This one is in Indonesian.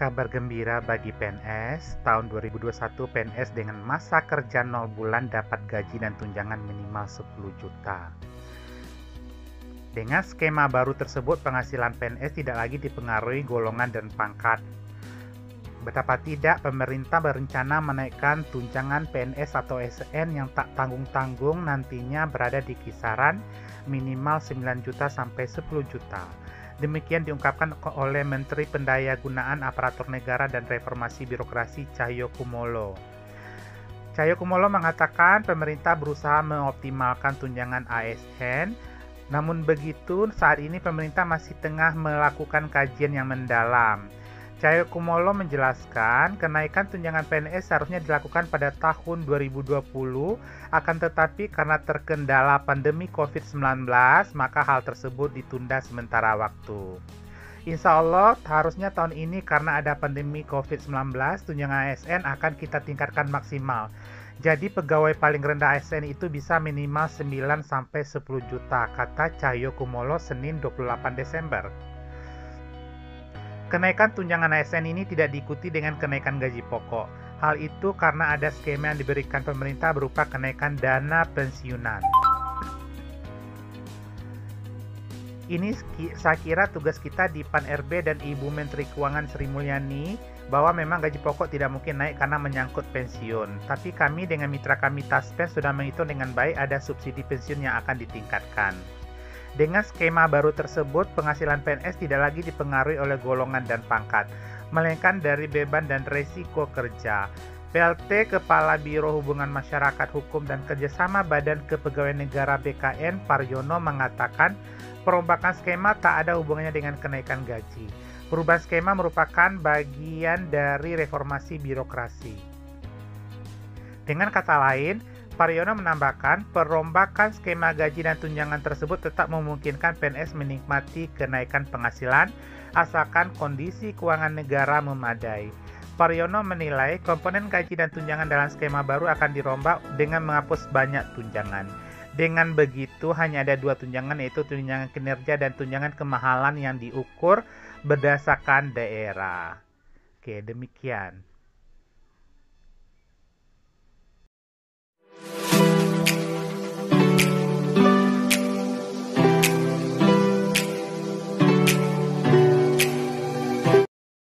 Kabar gembira bagi PNS, tahun 2021 PNS dengan masa kerja 0 bulan dapat gaji dan tunjangan minimal 10 juta. Dengan skema baru tersebut, penghasilan PNS tidak lagi dipengaruhi golongan dan pangkat. Betapa tidak, pemerintah berencana menaikkan tunjangan PNS atau ASN yang tak tanggung-tanggung nantinya berada di kisaran minimal 9 juta sampai 10 juta. Demikian diungkapkan oleh Menteri Pendayagunaan Aparatur Negara dan Reformasi Birokrasi Cahyokumolo. Cahyokumolo mengatakan pemerintah berusaha mengoptimalkan tunjangan ASN. Namun begitu, saat ini pemerintah masih tengah melakukan kajian yang mendalam. Cahyokumolo menjelaskan kenaikan tunjangan PNS seharusnya dilakukan pada tahun 2020, akan tetapi karena terkendala pandemi COVID-19, maka hal tersebut ditunda sementara waktu. Insya Allah, harusnya tahun ini karena ada pandemi COVID-19, tunjangan ASN akan kita tingkatkan maksimal. Jadi pegawai paling rendah ASN itu bisa minimal 9-10 juta, kata Cahyokumolo Senin 28 Desember. Kenaikan tunjangan ASN ini tidak diikuti dengan kenaikan gaji pokok. Hal itu karena ada skema yang diberikan pemerintah berupa kenaikan dana pensiunan. Ini saya kira tugas kita di Pan-RB dan Ibu Menteri Keuangan Sri Mulyani bahwa memang gaji pokok tidak mungkin naik karena menyangkut pensiun. Tapi kami dengan mitra kami Taspen sudah menghitung dengan baik ada subsidi pensiun yang akan ditingkatkan. Dengan skema baru tersebut, penghasilan PNS tidak lagi dipengaruhi oleh golongan dan pangkat, melainkan dari beban dan resiko kerja. PLT Kepala Biro Hubungan Masyarakat Hukum dan Kerjasama Badan Kepegawaian Negara BKN Paryono mengatakan perombakan skema tak ada hubungannya dengan kenaikan gaji. Perubahan skema merupakan bagian dari reformasi birokrasi. Dengan kata lain, Paryono menambahkan, perombakan skema gaji dan tunjangan tersebut tetap memungkinkan PNS menikmati kenaikan penghasilan asalkan kondisi keuangan negara memadai. Paryono menilai komponen gaji dan tunjangan dalam skema baru akan dirombak dengan menghapus banyak tunjangan. Dengan begitu, hanya ada 2 tunjangan, yaitu tunjangan kinerja dan tunjangan kemahalan yang diukur berdasarkan daerah. Oke, demikian.